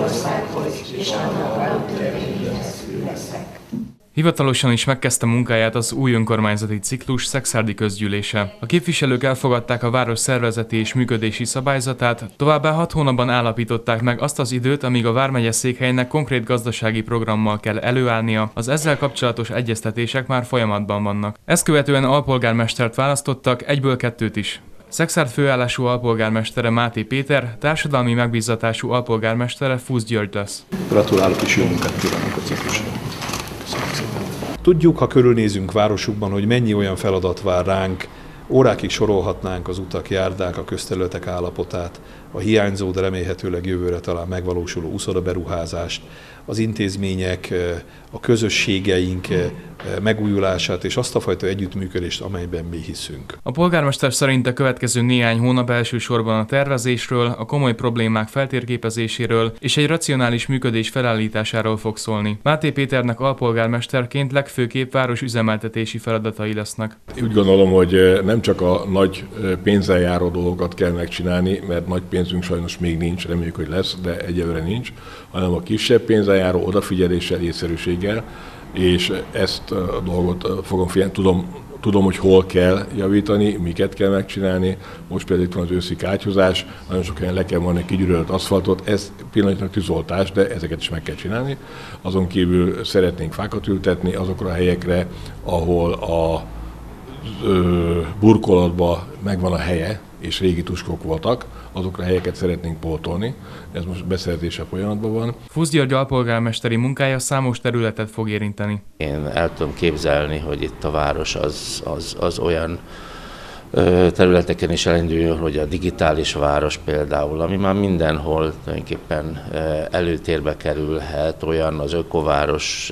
mennyországhoz, és annak alaptörvényéhez hű leszek. Hivatalosan is megkezdte munkáját az új önkormányzati ciklus szekszárdi közgyűlése. A képviselők elfogadták a város szervezeti és működési szabályzatát, továbbá 6 hónapban állapították meg azt az időt, amíg a vármegye székhelynek konkrét gazdasági programmal kell előállnia, az ezzel kapcsolatos egyeztetések már folyamatban vannak. Ezt követően alpolgármestert választottak, egyből 2 is. Szekszárd főállású alpolgármestere Máté Péter, társadalmi megbízatású alpolgármestere Fusz György lesz. Gratulálok és jó munkát kívánok a ciklusra. Tudjuk, ha körülnézünk városukban, hogy mennyi olyan feladat vár ránk, órákig sorolhatnánk az utak, járdák, a közterületek állapotát, a hiányzó, de remélhetőleg jövőre talán megvalósuló uszodaberuházást, az intézmények, a közösségeink megújulását és azt a fajta együttműködést, amelyben mi hiszünk. A polgármester szerint a következő néhány hónap elsősorban a tervezésről, a komoly problémák feltérképezéséről és egy racionális működés felállításáról fog szólni. Máté Péternek alpolgármesterként legfőképp városüzemeltetési feladatai lesznek. Úgy gondolom, hogy nem csak a nagy pénzzel járó dolgokat kell megcsinálni, mert nagy pénzünk sajnos még nincs, reméljük, hogy lesz, de egyelőre nincs, hanem a kisebb pénzzel járó odafigyeléssel, észszerűséggel, és ezt a dolgot fogom figyelni, tudom, hogy hol kell javítani, miket kell megcsinálni. Most például itt van az őszi kátyhozás, nagyon sok helyen le kell vonni kigyűrölt aszfaltot, ez pillanatnyilag tűzoltás, de ezeket is meg kell csinálni. Azon kívül szeretnénk fákat ültetni azokra a helyekre, ahol a burkolatban megvan a helye, és régi tuskok voltak, azokra a helyeket szeretnénk pótolni. Ez most beszerzése folyamatban van. Fusz György alpolgármesteri munkája számos területet fog érinteni. Én el tudom képzelni, hogy itt a város az olyan területeken is elinduljon, hogy a digitális város például, ami már mindenhol tulajdonképpen előtérbe kerülhet, olyan az ökováros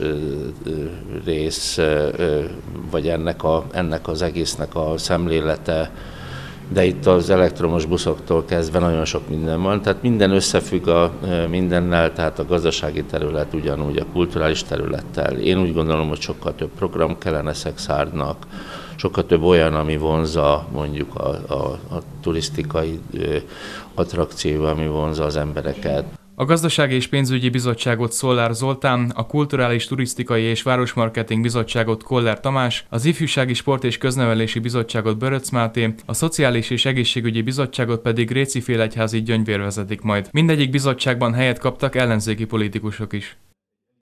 rész, vagy ennek az egésznek a szemlélete, de itt az elektromos buszoktól kezdve nagyon sok minden van, tehát minden összefügg mindennel, tehát a gazdasági terület ugyanúgy a kulturális területtel. Én úgy gondolom, hogy sokkal több program kellene Szekszárdnak, sokkal több olyan, ami vonzza mondjuk a turisztikai attrakció, ami vonzza az embereket. A Gazdasági és Pénzügyi Bizottságot Szollár Zoltán, a Kulturális, Turisztikai és Városmarketing Bizottságot Koller Tamás, az Ifjúsági Sport és Köznevelési Bizottságot Böröcz Máté, a Szociális és Egészségügyi Bizottságot pedig Réci Félegyházi Gyöngyvér vezetik majd. Mindegyik bizottságban helyet kaptak ellenzéki politikusok is.